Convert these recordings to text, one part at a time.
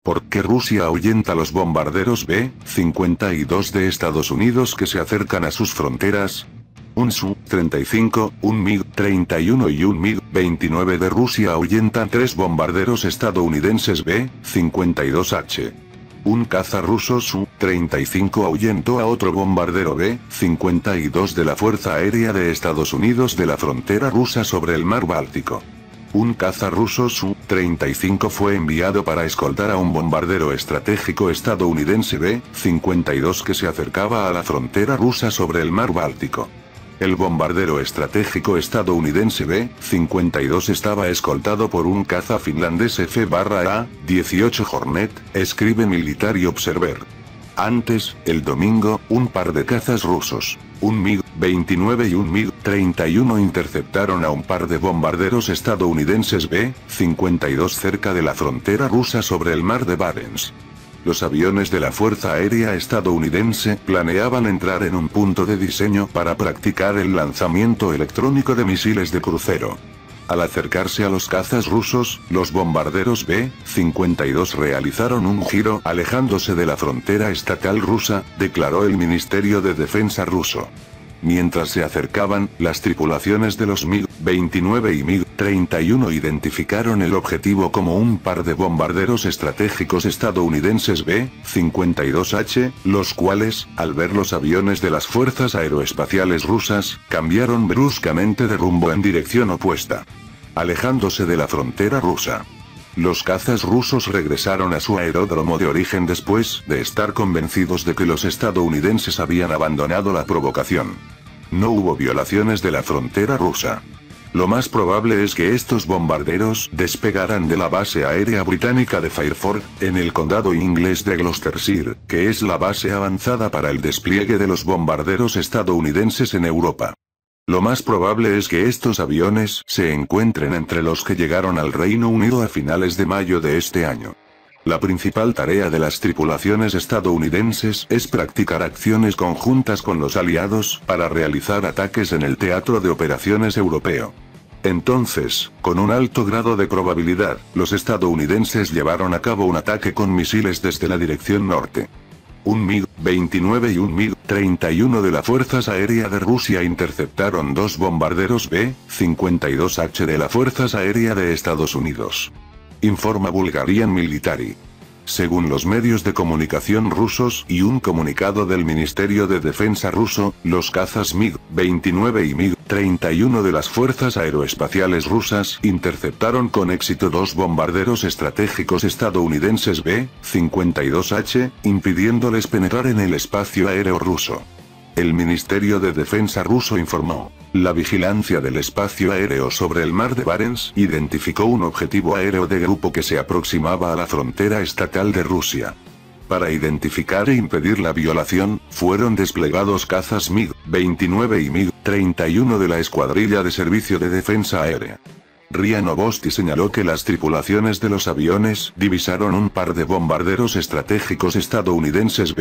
¿Por qué Rusia ahuyenta los bombarderos B-52 de Estados Unidos que se acercan a sus fronteras? Un Su-35, un MiG-31 y un MiG-29 de Rusia ahuyentan 3 bombarderos estadounidenses B-52H. Un caza ruso Su-35 ahuyentó a otro bombardero B-52 de la Fuerza Aérea de Estados Unidos de la frontera rusa sobre el mar Báltico. Un caza ruso Su-35 fue enviado para escoltar a un bombardero estratégico estadounidense B-52 que se acercaba a la frontera rusa sobre el mar Báltico. El bombardero estratégico estadounidense B-52 estaba escoltado por un caza finlandés F-A-18 Hornet, escribe Military Observer. Antes, el domingo, un par de cazas rusos, un MiG-29 y un MiG-31 interceptaron a un par de bombarderos estadounidenses B-52 cerca de la frontera rusa sobre el mar de Barents. Los aviones de la Fuerza Aérea estadounidense planeaban entrar en un punto de diseño para practicar el lanzamiento electrónico de misiles de crucero. Al acercarse a los cazas rusos, los bombarderos B-52 realizaron un giro alejándose de la frontera estatal rusa, declaró el Ministerio de Defensa ruso. Mientras se acercaban, las tripulaciones de los MiG-29 y MiG-31 identificaron el objetivo como un par de bombarderos estratégicos estadounidenses B-52H, los cuales, al ver los aviones de las fuerzas aeroespaciales rusas, cambiaron bruscamente de rumbo en dirección opuesta, alejándose de la frontera rusa. Los cazas rusos regresaron a su aeródromo de origen después de estar convencidos de que los estadounidenses habían abandonado la provocación. No hubo violaciones de la frontera rusa. Lo más probable es que estos bombarderos despegaran de la base aérea británica de Fairford, en el condado inglés de Gloucestershire, que es la base avanzada para el despliegue de los bombarderos estadounidenses en Europa. Lo más probable es que estos aviones se encuentren entre los que llegaron al Reino Unido a finales de mayo de este año. La principal tarea de las tripulaciones estadounidenses es practicar acciones conjuntas con los aliados para realizar ataques en el teatro de operaciones europeo. Entonces, con un alto grado de probabilidad, los estadounidenses llevaron a cabo un ataque con misiles desde la dirección norte. Un MiG-29 y un MiG-31 de las Fuerzas Aéreas de Rusia interceptaron 2 bombarderos B-52H de las Fuerzas Aéreas de Estados Unidos. Informa Bulgarian Military. Según los medios de comunicación rusos y un comunicado del Ministerio de Defensa ruso, los cazas MiG-29 y MiG-31 de las Fuerzas Aeroespaciales rusas interceptaron con éxito 2 bombarderos estratégicos estadounidenses B-52H, impidiéndoles penetrar en el espacio aéreo ruso. El Ministerio de Defensa ruso informó: la vigilancia del espacio aéreo sobre el mar de Barents identificó un objetivo aéreo de grupo que se aproximaba a la frontera estatal de Rusia. Para identificar e impedir la violación, fueron desplegados cazas MiG-29 y MiG-31 de la Escuadrilla de Servicio de Defensa Aérea. RIA Novosti señaló que las tripulaciones de los aviones divisaron un par de bombarderos estratégicos estadounidenses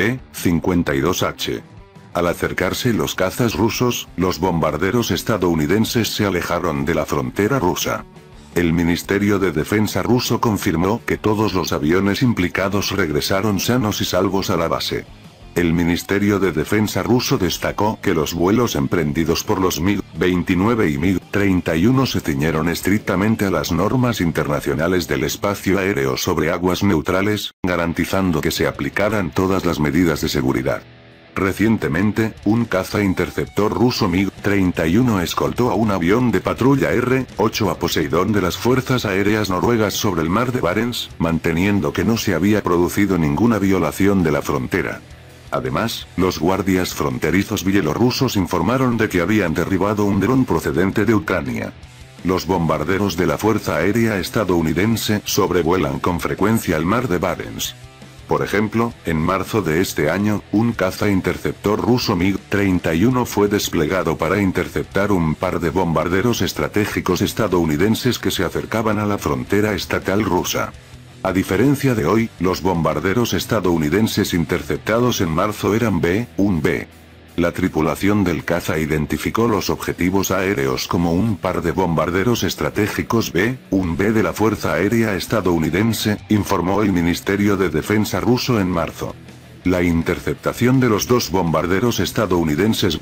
B-52H. Al acercarse los cazas rusos, los bombarderos estadounidenses se alejaron de la frontera rusa. El Ministerio de Defensa ruso confirmó que todos los aviones implicados regresaron sanos y salvos a la base. El Ministerio de Defensa ruso destacó que los vuelos emprendidos por los MiG-29 y MiG-31 se ciñeron estrictamente a las normas internacionales del espacio aéreo sobre aguas neutrales, garantizando que se aplicaran todas las medidas de seguridad. Recientemente, un caza interceptor ruso MiG-31 escoltó a un avión de patrulla R-8 a Poseidón de las Fuerzas Aéreas Noruegas sobre el mar de Barents, manteniendo que no se había producido ninguna violación de la frontera. Además, los guardias fronterizos bielorrusos informaron de que habían derribado un dron procedente de Ucrania. Los bombarderos de la Fuerza Aérea estadounidense sobrevuelan con frecuencia el mar de Barents. Por ejemplo, en marzo de este año, un caza interceptor ruso MiG-31 fue desplegado para interceptar un par de bombarderos estratégicos estadounidenses que se acercaban a la frontera estatal rusa. A diferencia de hoy, los bombarderos estadounidenses interceptados en marzo eran B-1B. La tripulación del caza identificó los objetivos aéreos como un par de bombarderos estratégicos B-1B de la Fuerza Aérea estadounidense, informó el Ministerio de Defensa ruso en marzo. La interceptación de los dos bombarderos estadounidenses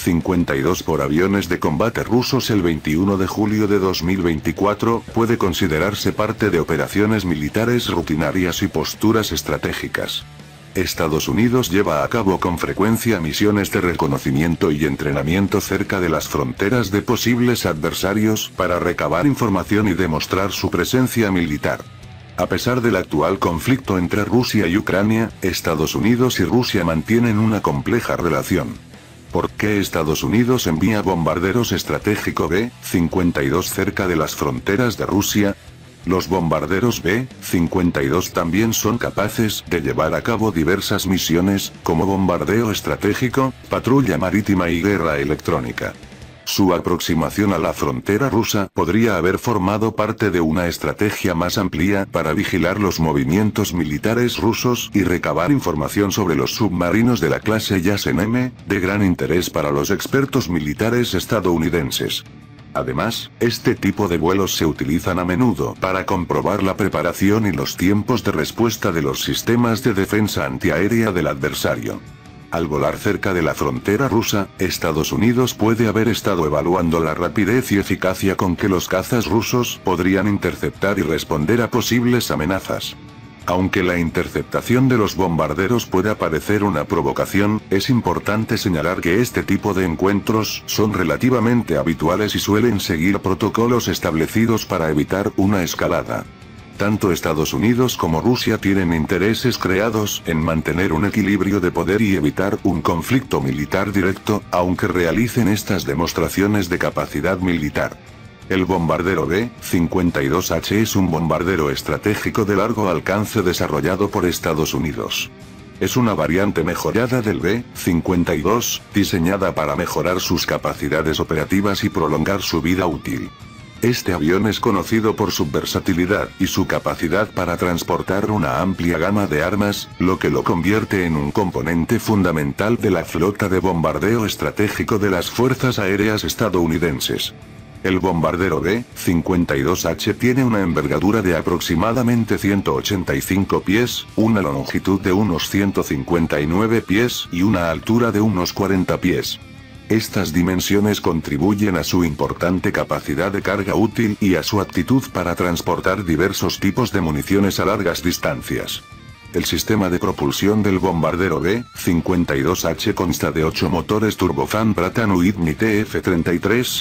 B-52 por aviones de combate rusos el 21 de julio de 2024 puede considerarse parte de operaciones militares rutinarias y posturas estratégicas. Estados Unidos lleva a cabo con frecuencia misiones de reconocimiento y entrenamiento cerca de las fronteras de posibles adversarios para recabar información y demostrar su presencia militar. A pesar del actual conflicto entre Rusia y Ucrania, Estados Unidos y Rusia mantienen una compleja relación. ¿Por qué Estados Unidos envía bombarderos estratégicos B-52 cerca de las fronteras de Rusia? Los bombarderos B-52 también son capaces de llevar a cabo diversas misiones, como bombardeo estratégico, patrulla marítima y guerra electrónica. Su aproximación a la frontera rusa podría haber formado parte de una estrategia más amplia para vigilar los movimientos militares rusos y recabar información sobre los submarinos de la clase Yasen-M, de gran interés para los expertos militares estadounidenses. Además, este tipo de vuelos se utilizan a menudo para comprobar la preparación y los tiempos de respuesta de los sistemas de defensa antiaérea del adversario. Al volar cerca de la frontera rusa, Estados Unidos puede haber estado evaluando la rapidez y eficacia con que los cazas rusos podrían interceptar y responder a posibles amenazas. Aunque la interceptación de los bombarderos pueda parecer una provocación, es importante señalar que este tipo de encuentros son relativamente habituales y suelen seguir protocolos establecidos para evitar una escalada. Tanto Estados Unidos como Rusia tienen intereses creados en mantener un equilibrio de poder y evitar un conflicto militar directo, aunque realicen estas demostraciones de capacidad militar. El bombardero B-52H es un bombardero estratégico de largo alcance desarrollado por Estados Unidos. Es una variante mejorada del B-52, diseñada para mejorar sus capacidades operativas y prolongar su vida útil. Este avión es conocido por su versatilidad y su capacidad para transportar una amplia gama de armas, lo que lo convierte en un componente fundamental de la flota de bombardeo estratégico de las fuerzas aéreas estadounidenses. El bombardero B-52H tiene una envergadura de aproximadamente 185 pies, una longitud de unos 159 pies y una altura de unos 40 pies. Estas dimensiones contribuyen a su importante capacidad de carga útil y a su aptitud para transportar diversos tipos de municiones a largas distancias. El sistema de propulsión del bombardero B-52H consta de 8 motores turbofan Pratt & Whitney TF-33,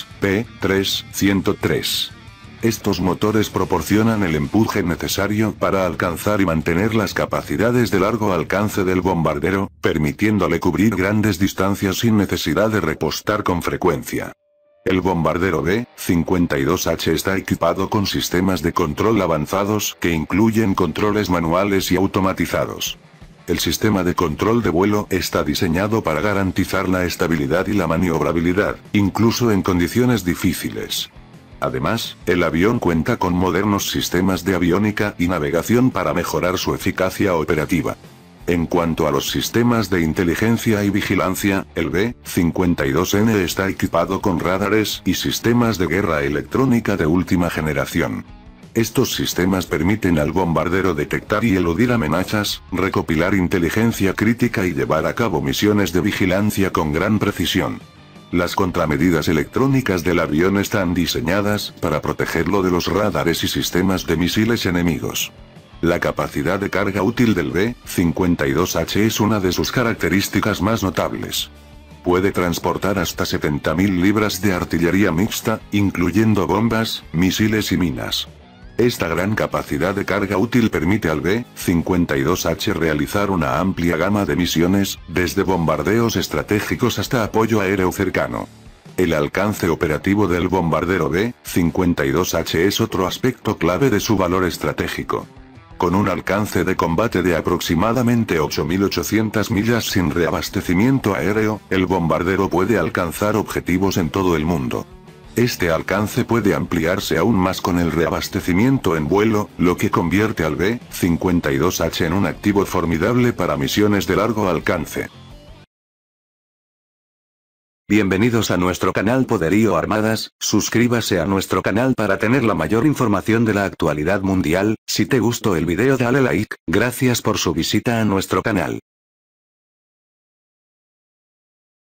P-3-103. Estos motores proporcionan el empuje necesario para alcanzar y mantener las capacidades de largo alcance del bombardero, permitiéndole cubrir grandes distancias sin necesidad de repostar con frecuencia. El bombardero B-52H está equipado con sistemas de control avanzados que incluyen controles manuales y automatizados. El sistema de control de vuelo está diseñado para garantizar la estabilidad y la maniobrabilidad, incluso en condiciones difíciles. Además, el avión cuenta con modernos sistemas de aviónica y navegación para mejorar su eficacia operativa. En cuanto a los sistemas de inteligencia y vigilancia, el B-52N está equipado con radares y sistemas de guerra electrónica de última generación. Estos sistemas permiten al bombardero detectar y eludir amenazas, recopilar inteligencia crítica y llevar a cabo misiones de vigilancia con gran precisión. Las contramedidas electrónicas del avión están diseñadas para protegerlo de los radares y sistemas de misiles enemigos. La capacidad de carga útil del B-52H es una de sus características más notables. Puede transportar hasta 70.000 libras de artillería mixta, incluyendo bombas, misiles y minas. Esta gran capacidad de carga útil permite al B-52H realizar una amplia gama de misiones, desde bombardeos estratégicos hasta apoyo aéreo cercano. El alcance operativo del bombardero B-52H es otro aspecto clave de su valor estratégico. Con un alcance de combate de aproximadamente 8.800 millas sin reabastecimiento aéreo, el bombardero puede alcanzar objetivos en todo el mundo. Este alcance puede ampliarse aún más con el reabastecimiento en vuelo, lo que convierte al B-52H en un activo formidable para misiones de largo alcance. Bienvenidos a nuestro canal Poderío Armadas, suscríbase a nuestro canal para tener la mayor información de la actualidad mundial. Si te gustó el video dale like, gracias por su visita a nuestro canal.